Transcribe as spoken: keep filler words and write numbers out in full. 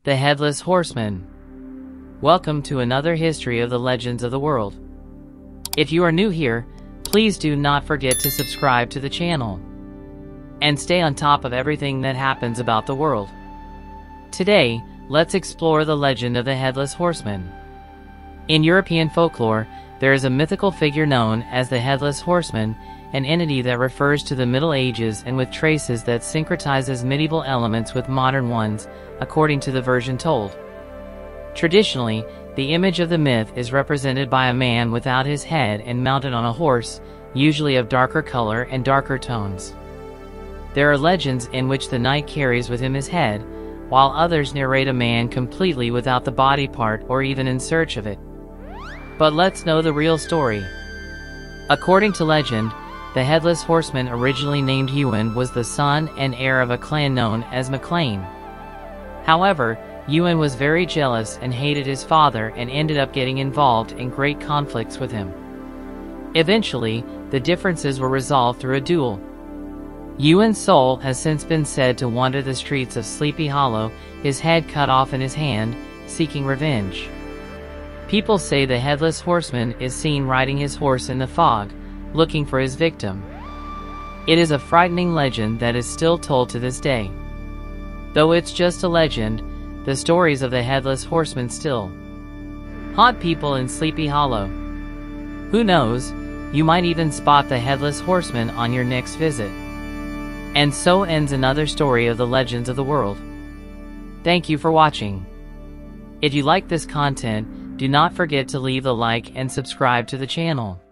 The Headless Horseman. Welcome to another history of the legends of the world. If you are new here, please do not forget to subscribe to the channel and stay on top of everything that happens about the world. Today, let's explore the legend of the Headless Horseman. In European folklore, there is a mythical figure known as the Headless Horseman, an entity that refers to the Middle Ages and with traces that syncretizes medieval elements with modern ones, according to the version told. Traditionally, the image of the myth is represented by a man without his head and mounted on a horse, usually of darker color and darker tones. There are legends in which the knight carries with him his head, while others narrate a man completely without the body part or even in search of it. But let's know the real story. According to legend, the Headless Horseman, originally named Ewan, was the son and heir of a clan known as MacLean. However, Ewan was very jealous and hated his father and ended up getting involved in great conflicts with him. Eventually, the differences were resolved through a duel. Ewan's soul has since been said to wander the streets of Sleepy Hollow, his head cut off in his hand, seeking revenge. People say the Headless Horseman is seen riding his horse in the fog, looking for his victim. It is a frightening legend that is still told to this day. Though it's just a legend, the stories of the Headless Horseman still haunt people in Sleepy Hollow. Who knows, you might even spot the Headless Horseman on your next visit. And so ends another story of the legends of the world. Thank you for watching. If you like this content, do not forget to leave a like and subscribe to the channel.